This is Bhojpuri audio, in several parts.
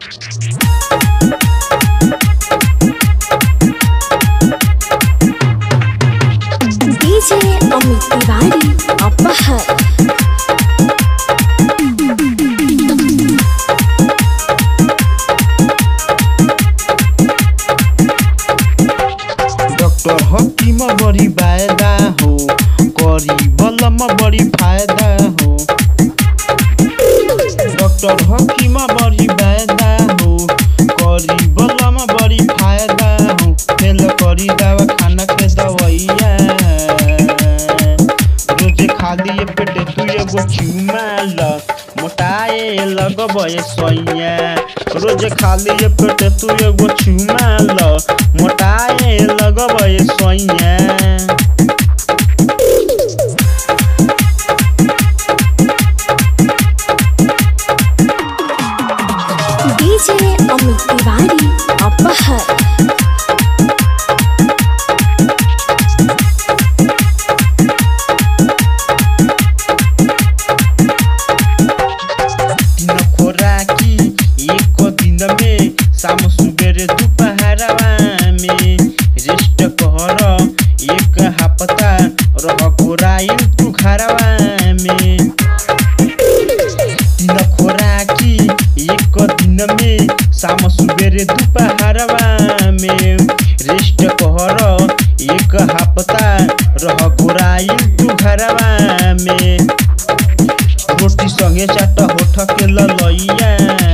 डीजे अमित तिवारी अपहर। डॉक्टर हकीम बड़ी वायदा हो, करी बलम बड़ी फायदा हो। डॉक्टर हकीम बड़ी वायदा हो, करी बलम बड़ी फायदा हो। फेल करी दवा खाना के दवाइया, रोज खाली पेटे तू एगो चुमा ल, मोटाए लगबे सोइया। रोज खाली पेटे तू एगो चुमा ल, मोटाए लगबे सोइया। डीजे अमित तिवारी अपहर। शाम सुबेरे दोपहरवा में रेस्ट कर, एक हफ्ता रह गोराइल तू घरवा में। तीन खोराकी एक दिन में, शाम सुबेरे दोपहरवा में रेस्ट कर, एक हफ्ता रह गोराइल तू घरवा में। रोटी संगे चाट होठ के ललैया,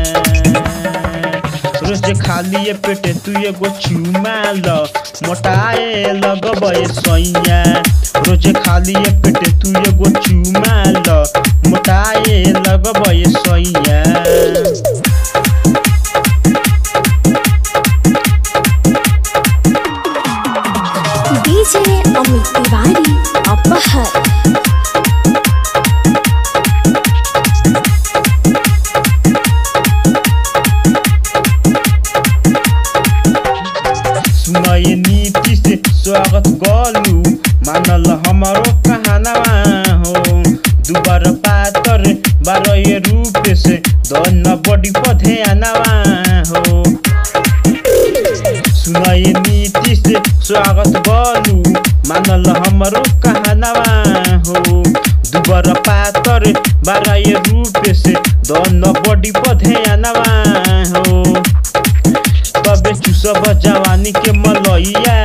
रोज खाली पेटे तू एगो चुमा ल, मोटाए लगबे सोइया। रोज खाली पेटे तू एगो चुमा ल, मोटाए लगबे सोइया। डीजे अमित तिवारी अपहर। सुनय नीति से स्वागत गलू, मानल हमारो कहानवा हो। दुबार पातर बारह रूप से दन बड़ी पधे आनवा हो। सुनय नीति से स्वागत गलू, मानल हमारो कहानवा हो। दुबार पातर बारह रूप से दन बड़ी पधे आनवा हो। तबे चुसब जवानी के मलैया,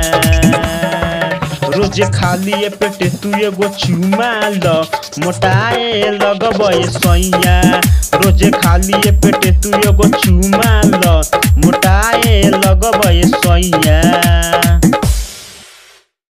रोज खाली पेटे तू एगो चुमा ल, मोटाए लगबे सोइया। रोज खाली पेटे तू एगो चुमा ल, मोटाए लगबे सोइया।